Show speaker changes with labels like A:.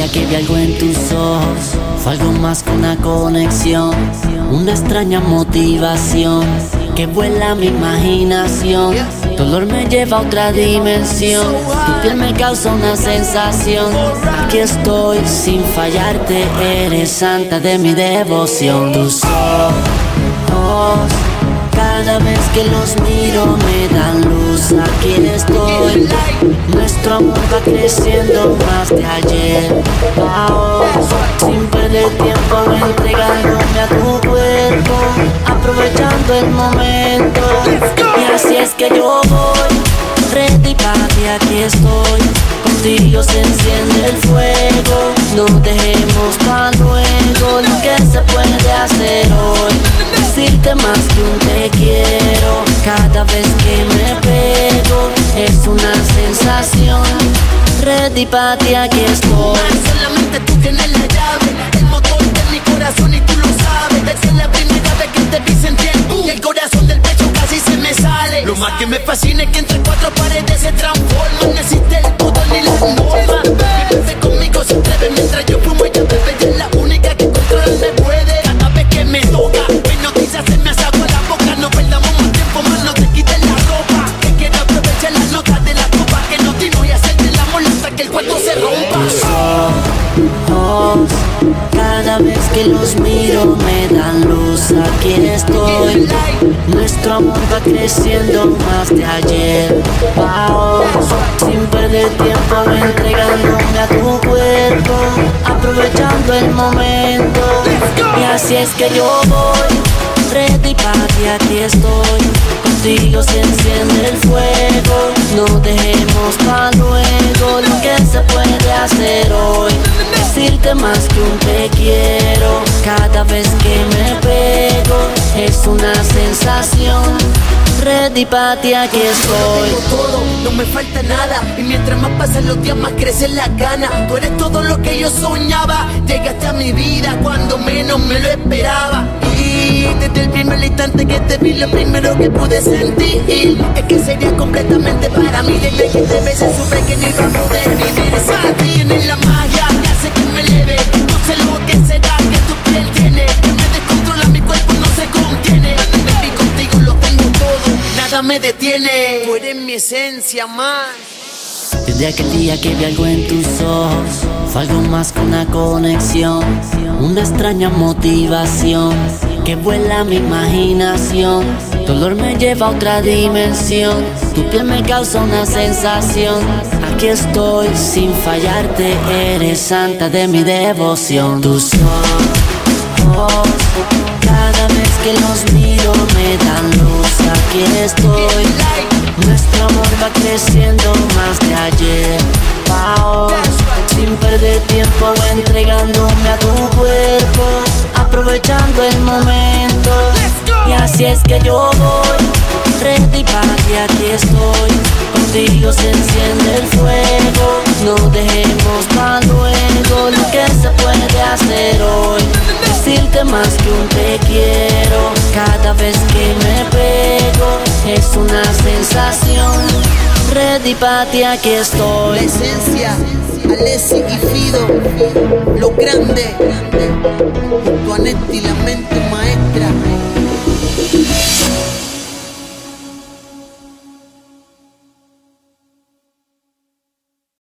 A: que vi algo en tus ojos, fue algo más que una conexión, una extraña motivación que vuela mi imaginación. Tu olor me lleva a otra dimensión, tu piel me causa una sensación. Aquí estoy sin fallarte, eres santa de mi devoción. Tus ojos, cada vez que los miro me dan luz. Aquí estoy, nuestro amor va creciendo más de ayer a hoy. Sin perder tiempo entregándome a tu cuerpo, aprovechando el momento. Y así es que yo voy, ready papi, aquí estoy. Contigo se enciende el fuego, no dejemos pa' luego lo que se puede hacer hoy. Decirte más que un te quiero, cada vez que me pego es una sensación. Ready pa' ti, aquí estoy.
B: Solamente tú tienes la llave, el motor de mi corazón y tú lo sabes. Desde la primera vez que te vi sentí y el corazón del pecho casi se me sale. Lo más que me fascina es que entre cuatro paredes se transforma. No existe el pudor ni la norma. Mi jefe conmigo se atreve mientras yo fumo y ella bebe. Ella es la única que controlarme puede. Cada vez que me toca, mis noticias se me hace agua la boca. No perdamos más tiempo, más no te quites la ropa. Que quiero aprovechar las notas de la copa, que no tino y hacerte el amor hasta que el cuarto se rompa.
A: Tus ojos, cada vez que los miro me dan luz. Aquí estoy, nuestro amor va creciendo más de ayer a hoy. Sin perder tiempo entregándome a tu cuerpo, aprovechando el momento. Y así es que yo voy, ready papi, aquí estoy. Contigo se enciende el fuego, no dejemos pa' luego lo que se puede hacer hoy. Decirte más que un te quiero, cada vez que me pego es una sensación. Ready pa' ti, aquí estoy.
B: Tengo todo, no me falta nada. Y mientras más pasan los días más crecen las ganas. Tú eres todo lo que yo soñaba. Llegaste a mi vida cuando menos me lo esperaba. Y desde el primer instante que te vi, lo primero que pude sentir es que serías completamente para mí. Desde que te besé supe que no iba a poder vivir. Esa tienes la magia que hace que me eleve. No sé lo que será que tu piel tiene, que me descontrola, mi cuerpo no se contiene. Baby, contigo lo tengo todo, nada me detiene. Tú eres mi esencia más.
A: Desde aquel día que vi algo en tus ojos, fue algo más que una conexión, una extraña motivación que vuela mi imaginación. Tu olor me lleva a otra dimensión, tu piel me causa una sensación. Aquí estoy sin fallarte, eres santa de mi devoción. Tus ojos, cada vez que los miro me dan luz. Aquí estoy, nuestro amor va creciendo más de ayer a hoy. Sin perder tiempo entregándome a tu cuerpo, aprovechando el momento. Y así es que yo voy, ready papi, aquí estoy. Contigo se enciende el fuego, no dejemos pa' luego lo que se puede hacer hoy. Decirte más que un te quiero, cada vez que me pego es una sensación. Ready pa' ti, aquí estoy.
B: La esencia, Alessi y Fido, lo grande, junto a Netti, la mente.